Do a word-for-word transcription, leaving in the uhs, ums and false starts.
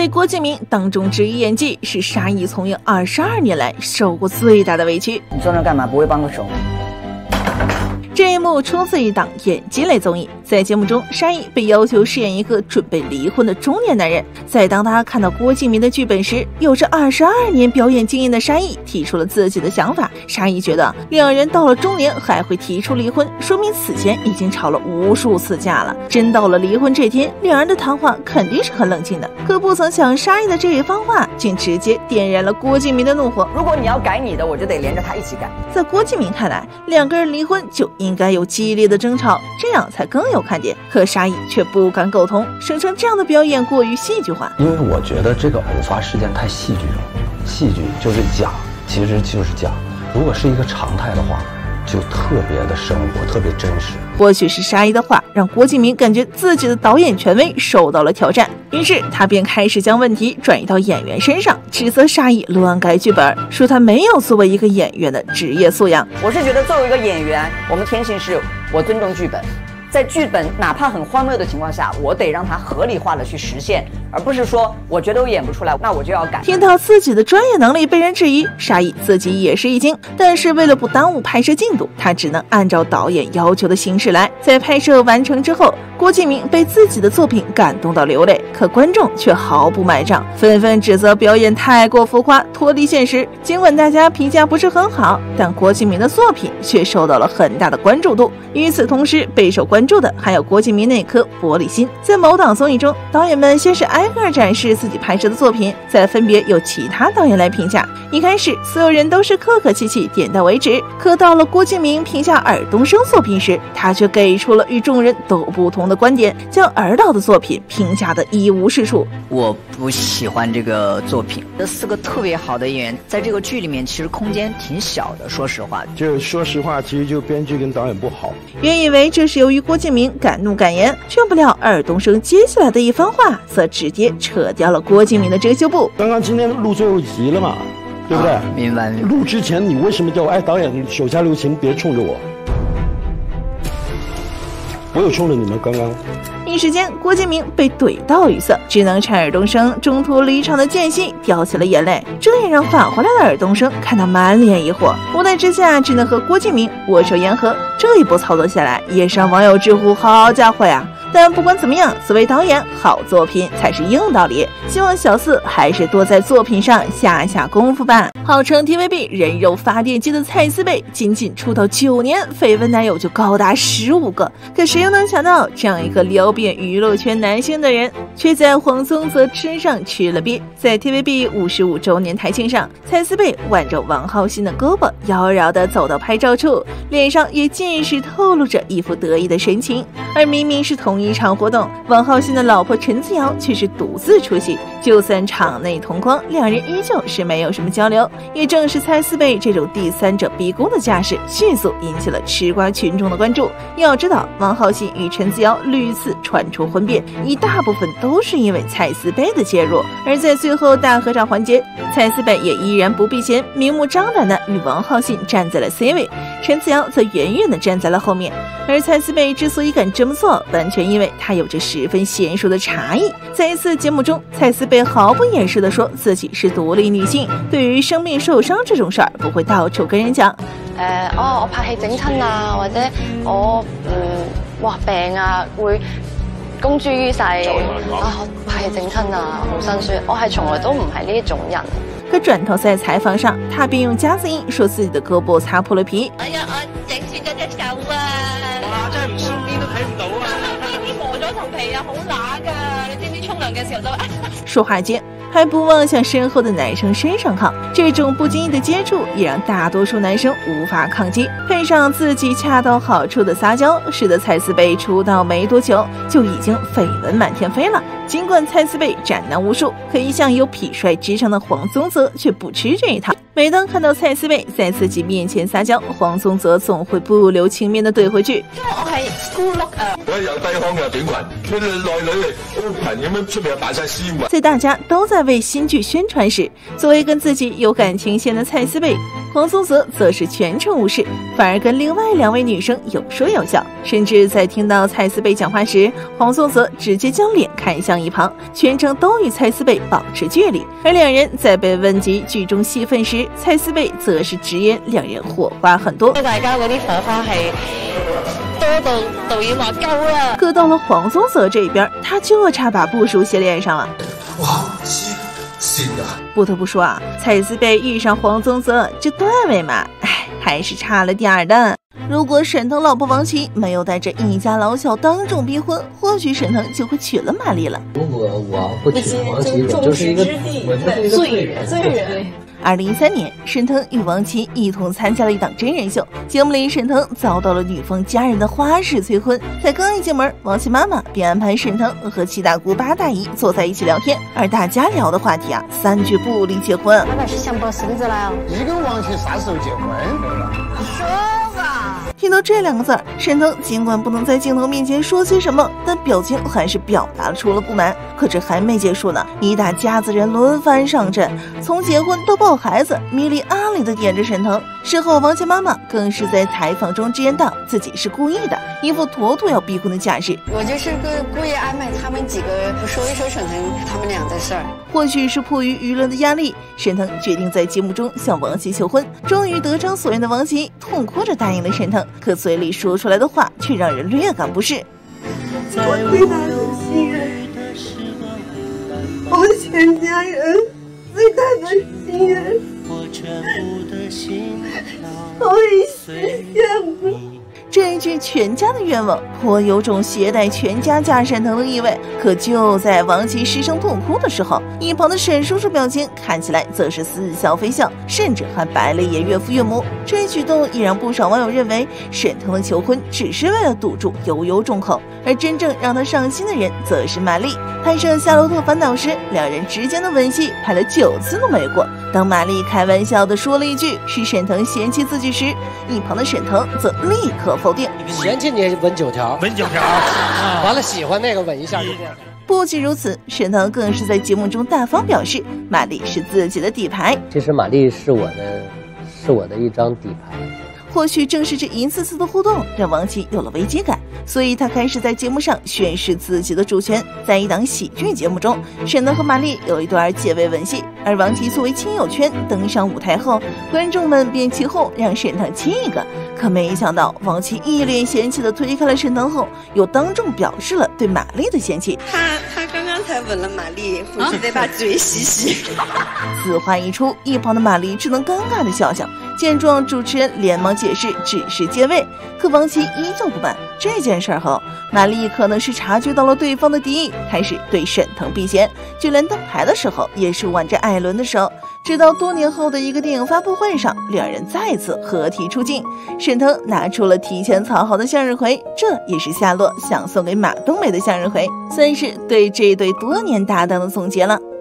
被郭敬明当众质疑演技，是沙溢从业二十二年来受过最大的委屈。 你坐那干嘛？不会帮个手？ 这一幕出自一档演技类综艺，在节目中，沙溢被要求饰演一个准备离婚的中年男人。在当他看到郭敬明的剧本时，有着二十二年表演经验的沙溢提出了自己的想法。沙溢觉得两人到了中年还会提出离婚，说明此前已经吵了无数次架了。真到了离婚这天，两人的谈话肯定是很冷静的。可不曾想，沙溢的这一番话竟直接点燃了郭敬明的怒火。 如果你要改你的，我就得连着他一起改。 在郭敬明看来，两个人离婚就应该有激烈的争吵，这样才更有看点。可沙溢却不敢苟同，声称这样的表演过于戏剧化。 因为我觉得这个偶发事件太戏剧了，戏剧就是假，其实就是假。如果是一个常态的话，就特别的生活，特别真实。 或许是沙溢的话让郭敬明感觉自己的导演权威受到了挑战，于是他便开始将问题转移到演员身上，指责沙溢乱改剧本，说他没有作为一个演员的职业素养。 我是觉得作为一个演员，我们天性是我尊重剧本，在剧本哪怕很荒谬的情况下，我得让它合理化的去实现，而不是说我觉得我演不出来，那我就要改。 听到自己的专业能力被人质疑，沙溢自己也是一惊，但是为了不耽误拍摄进度，他只能按照导演要求的形式来。在拍摄完成之后，郭敬明被自己的作品感动到流泪，可观众却毫不买账，纷纷指责表演太过浮夸，脱离现实。尽管大家评价不是很好，但郭敬明的作品却受到了很大的关注度。与此同时，备受关注的还有郭敬明那颗玻璃心。在某档综艺中，导演们先是挨个展示自己拍摄的作品，再分别由其他导演来评价。一开始，所有人都是客客气气，点到为止。可到了郭敬明评价尔冬升作品时，他却给出了与众人都不同的观点，将尔导的作品评价的一无是处。 我不喜欢这个作品，这四个特别好的演员在这个剧里面其实空间挺小的，说实话。 就说实话，其实就编剧跟导演不好。 原以为这是由于郭敬明敢怒敢言，却不料尔冬升接下来的一番话则直接扯掉了郭敬明的遮羞布。 刚刚今天录最后一集了嘛，对不对？ 啊、明白。 录之前你为什么叫我哎导演手下留情，别冲着我？我有冲着你们刚刚。 一时间，郭敬明被怼到语塞，只能趁尔冬升中途离场的间隙掉起了眼泪。这也让返回来的尔冬升看到满脸疑惑，无奈之下只能和郭敬明握手言和。这一波操作下来，也是让网友直呼好家伙呀！但不管怎么样，作为导演，好作品才是硬道理。希望小四还是多在作品上下下功夫吧。号称 T V B 人肉发电机的蔡思贝，仅仅出道九年，绯闻男友就高达十五个。可谁又能想到，这样一个撩遍娱乐圈男星的人，却在黄宗泽身上吃了瘪。在 T V B 五十五周年台庆上，蔡思贝挽着王浩信的胳膊，妖娆地走到拍照处，脸上也尽是透露着一副得意的神情。而明明是同一场活动，王浩信的老婆陈子瑶却是独自出席。就算场内同框，两人依旧是没有什么交流。也正是蔡思贝这种第三者逼宫的架势，迅速引起了吃瓜群众的关注。要知道，王浩信与陈子瑶屡次传出婚变，一大部分都是因为蔡思贝的介入。而在最后大合照环节，蔡思贝也依然不避嫌，明目张胆的与王浩信站在了 C 位，陈子瑶则远远的站在了后面。而蔡思贝之所以敢这么做，完全因为他有着十分娴熟的茶艺。在一次节目中，蔡思贝毫不掩饰地说自己是独立女性，对于生病受傷這種事兒，不會到處跟人講。誒、 呃，哦，我拍戲整親啊，或者我嗯，哇病啊，會公諸於世啊，拍戲整親啊，好辛酸。我係從來都唔係呢一種人。 可轉頭在採訪上，他便用夾子音說自己的胳膊擦破了皮。哎呀，我整損咗隻手啊！哇，真係唔順邊都睇唔到啊！呢啲磨咗層皮啊，好乸㗎，你知唔知沖涼嘅時候都。說話間還不忘向身後的男生身上靠，這種不經意的接觸也讓大多數男生無法抗擊，配上自己恰到好處的撒嬌，使得蔡思貝出道沒多久就已經緋聞滿天飛了。儘管蔡思貝斬男無數，可一向有痞帥之稱的黃宗澤卻不吃這一套。每當看到蔡思貝在自己面前撒嬌，黃宗澤總會不留情面地對回去。因為我係 school look 啊，我有低胸有短裙，佢哋內裏嚟 open 咁樣出面擺晒絲襪。在大家都在為新劇宣傳時，作為跟自己有感情線的蔡思貝， 黄宗泽则是全程无视，反而跟另外两位女生有说有笑，甚至在听到蔡思贝讲话时，黄宗泽直接将脸看向一旁，全程都与蔡思贝保持距離。而兩人在被問及劇中戲份時，蔡思貝則是直言兩人火花很多。 大家嗰啲火花係多到導演話夠啦。 可到了黃宗澤這邊，他就差把部署寫臉上了。 王姬信的。 不得不說啊，蔡思貝遇上黃宗澤這段位嘛，唉，還是差了點的。如果沈騰老婆王琦沒有帶着一家老小當眾逼婚，或許沈騰就會娶了馬麗了。 如果我不娶王琦，我就是一個我就是一個罪人。罪人。 二零一三年，沈騰與王琦一同參加了一檔真人秀，節目裡沈騰遭到了女方家人的花式催婚，才剛一進門，王琦媽媽便安排沈騰和七大姑八大姨坐在一起聊天，而大家聊的話題啊，三句不離結婚。 他那是想抱孫子了呀？ 你跟王琦啥時候結婚？ 你說吧。 聽到這兩個字，沈騰儘管不能在鏡頭面前說些什麼，但表情還是表達出了不滿。可這還沒結束呢，一大家子人輪番上陣，從結婚到抱孩子，米莉阿里的點着沈騰。事後王琦媽媽更是在採訪中直言道自己是故意的，一副妥妥要逼婚的架勢。 我就是個故意安排他們幾個說一說沈騰他們倆的事兒。 或許是迫於輿論的壓力，沈騰決定在節目中向王琦求婚。終於得償所願的王琦痛哭着答應了沈騰，可嘴裡說出來的話卻讓人略感不適。 我最大的心願，我全家人最大的心願，可以實現了。 這一句全家的願望頗有種攜帶全家嫁沈騰的意味，可就在王琦失聲痛哭的時候，一旁的沈叔叔表情看起來則是似笑非笑，甚至還白了一眼岳父岳母。這一舉動也讓不少網友認為沈騰的求婚只是為了堵住悠悠眾口，而真正讓他上心的人則是馬麗。拍攝《夏洛特煩惱》時，兩人之間的吻戲拍了九次都沒過。當馬麗開玩笑地說了一句是沈騰嫌棄自己時，一旁的沈騰則立刻否定。 嫌棄你吻九條，吻九條，啊、完了喜歡那個吻一下就這樣。 不僅如此，沈騰更是在節目中大方表示，馬麗是自己的底牌。 其實馬麗是我的，是我的一張底牌。 或許正是這一次次的互動，讓王琦有了危機感，所以他開始在節目上宣示自己的主權。在一檔喜劇節目中，沈騰和馬麗有一段結尾吻戲，而王琦作為親友圈登上舞台後，觀眾們便起哄讓沈騰親一個。可沒想到，王琦一臉嫌棄地推開了沈騰後，又當眾表示了對馬麗的嫌棄。 他他剛剛才吻了馬麗，回去得把嘴洗洗。 此話一出，一旁的馬麗只能尷尬地笑笑。見狀，主持人連忙解釋只是借位，可王琦依舊不滿。這件事後，馬麗可能是察覺到了對方的敵意，開始對沈騰避嫌，就連登台的時候也是挽着艾倫的手。直到多年後的一個電影發布會上，兩人再次合體出鏡，沈騰拿出了提前藏好的向日葵，這也是夏洛想送給馬冬梅的向日葵，算是對這對多年搭檔的總結了。